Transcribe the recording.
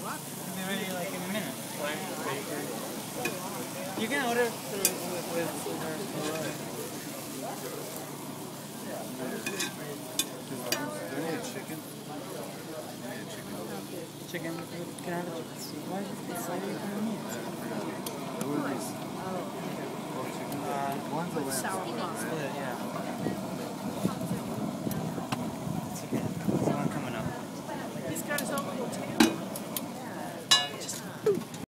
It'll be ready like in a minute. You can order with Do you need chicken? chicken. Can I have a chicken? Why is it slightly from meat? Who are these? One's a lamb. Sour cream. Split, yeah.